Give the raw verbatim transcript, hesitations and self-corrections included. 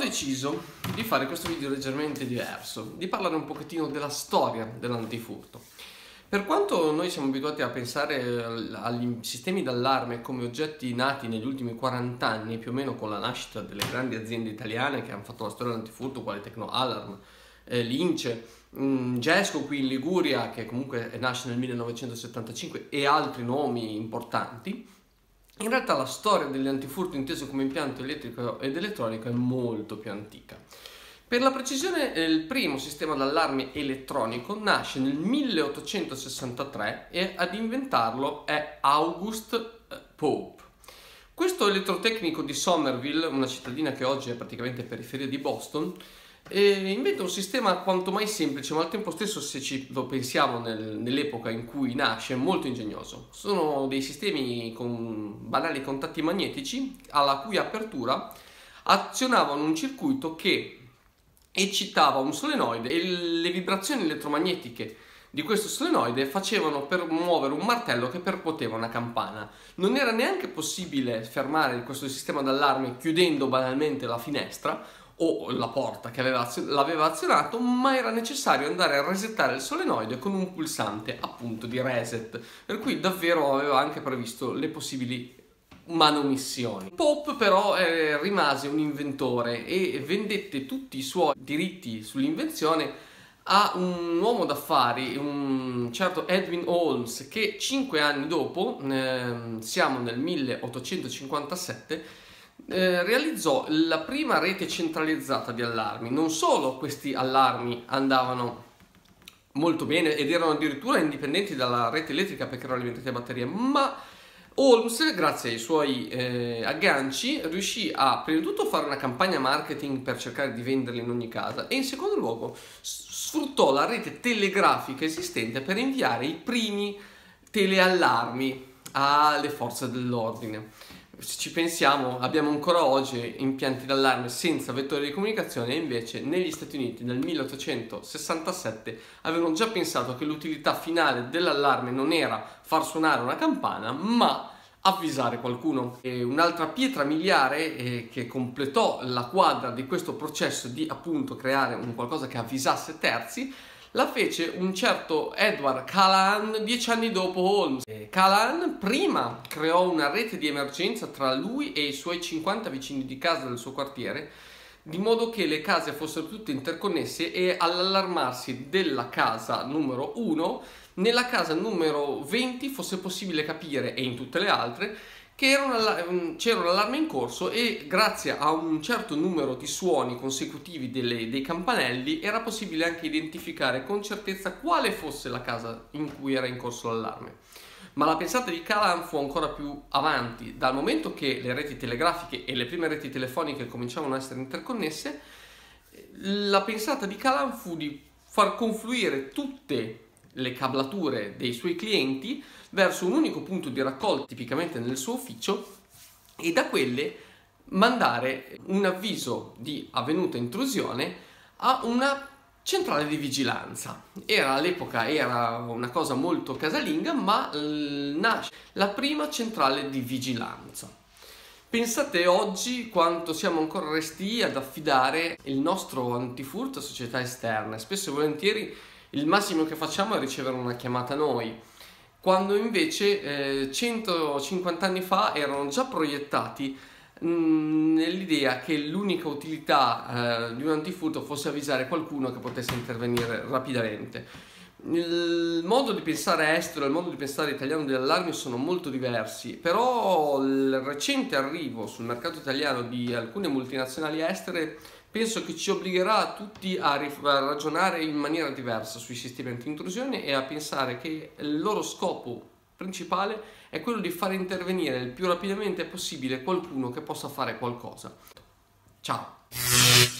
deciso di fare questo video leggermente diverso, di parlare un pochettino della storia dell'antifurto. Per quanto noi siamo abituati a pensare agli sistemi d'allarme come oggetti nati negli ultimi quaranta anni, più o meno con la nascita delle grandi aziende italiane che hanno fatto la storia dell'antifurto, quale Tecnoalarm, eh, Lince, mh, Gesco qui in Liguria, che comunque nasce nel millenovecentosettantacinque, e altri nomi importanti, in realtà la storia dell'antifurto inteso come impianto elettrico ed elettronico è molto più antica. Per la precisione, il primo sistema d'allarme elettronico nasce nel milleottocentosessantatré e ad inventarlo è August Pope. Questo elettrotecnico di Somerville, una cittadina che oggi è praticamente periferia di Boston, e inventa un sistema quanto mai semplice, ma al tempo stesso, se ci lo pensiamo nel, nell'epoca in cui nasce, molto ingegnoso. Sono dei sistemi con banali contatti magnetici alla cui apertura azionavano un circuito che eccitava un solenoide e le vibrazioni elettromagnetiche di questo solenoide facevano per muovere un martello che percuoteva una campana. Non era neanche possibile fermare questo sistema d'allarme chiudendo banalmente la finestra o la porta che aveva, l'aveva azionato, ma era necessario andare a resettare il solenoide con un pulsante appunto di reset, per cui davvero aveva anche previsto le possibili manomissioni. Pope però eh, rimase un inventore e vendette tutti i suoi diritti sull'invenzione a un uomo d'affari, un certo Edwin Holmes, che cinque anni dopo, eh, siamo nel milleottocentocinquantasette, Eh, realizzò la prima rete centralizzata di allarmi. Non solo questi allarmi andavano molto bene ed erano addirittura indipendenti dalla rete elettrica perché erano alimentati a batteria, ma Holmes, grazie ai suoi eh, agganci, riuscì a prima di tutto fare una campagna marketing per cercare di venderli in ogni casa e in secondo luogo sfruttò la rete telegrafica esistente per inviare i primi teleallarmi alle forze dell'ordine. Se ci pensiamo, abbiamo ancora oggi impianti d'allarme senza vettori di comunicazione e invece negli Stati Uniti nel milleottocentosessantasette avevano già pensato che l'utilità finale dell'allarme non era far suonare una campana ma avvisare qualcuno. E un'altra pietra miliare eh, che completò la quadra di questo processo di appunto creare un qualcosa che avvisasse terzi la fece un certo Edward Callahan dieci anni dopo Holmes. E Callahan prima creò una rete di emergenza tra lui e i suoi cinquanta vicini di casa del suo quartiere, di modo che le case fossero tutte interconnesse e all'allarmarsi della casa numero uno, nella casa numero venti fosse possibile capire, e in tutte le altre, che c'era un allarme in corso e grazie a un certo numero di suoni consecutivi delle, dei campanelli era possibile anche identificare con certezza quale fosse la casa in cui era in corso l'allarme. Ma la pensata di Callahan fu ancora più avanti. Dal momento che le reti telegrafiche e le prime reti telefoniche cominciavano a essere interconnesse, la pensata di Callahan fu di far confluire tutte le cablature dei suoi clienti verso un unico punto di raccolta, tipicamente nel suo ufficio, e da quelle mandare un avviso di avvenuta intrusione a una centrale di vigilanza. Era all'epoca era una cosa molto casalinga, ma nasce la prima centrale di vigilanza. Pensate oggi quanto siamo ancora restii ad affidare il nostro antifurto a società esterne. Spesso e volentieri il massimo che facciamo è ricevere una chiamata noi, quando invece eh, centocinquanta anni fa erano già proiettati mh, nell'idea che l'unica utilità eh, di un antifurto fosse avvisare qualcuno che potesse intervenire rapidamente. Il modo di pensare estero e il modo di pensare italiano degli allarmi sono molto diversi, però il recente arrivo sul mercato italiano di alcune multinazionali estere penso che ci obbligherà tutti a, a ragionare in maniera diversa sui sistemi anti-intrusione e a pensare che il loro scopo principale è quello di far intervenire il più rapidamente possibile qualcuno che possa fare qualcosa. Ciao!